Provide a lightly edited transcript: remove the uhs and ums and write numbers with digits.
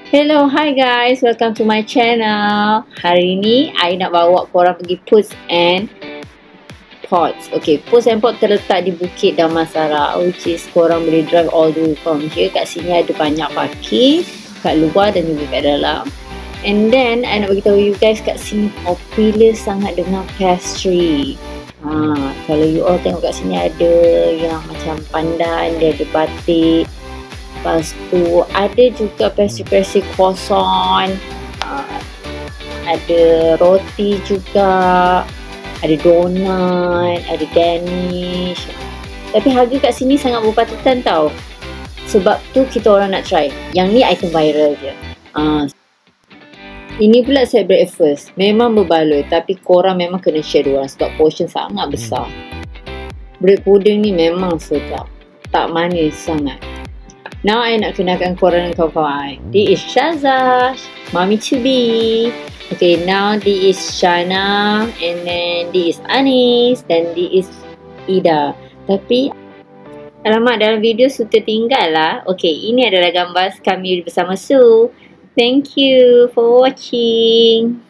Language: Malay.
Hello, hi guys, welcome to my channel. Hari ni, I nak bawa korang pergi Puss and Pots. Okay, Puss and Pots terletak di Bukit Damansara, which is korang boleh drive all the way from here. Kat sini ada banyak parking, kat luar dan juga kat dalam. And then, I nak beritahu you guys, kat sini popular sangat dengan pastry. Kalau you all tengok kat sini ada yang macam pandan, dia ada batik. Lepas tu ada juga pastry-pastry croissant, ada roti juga, ada donut, ada danish. Tapi harga kat sini sangat berpatutan tau. Sebab tu kita orang nak try. Yang ni item viral je. Ini pula set breakfast. Memang berbaloi, tapi korang memang kena share diorang sebab portion sangat besar. Bread pudding ni memang sedap, tak manis sangat. Now, I nak kenalkan korang dengan kawan-kawan. This is Shaza, mommy to be. Okay, now this is Shana, and then this is Anis, dan this is Ida. Tapi, alamak, dalam video Su tertinggal lah. Okay, ini adalah gambar kami bersama Su. Thank you for watching.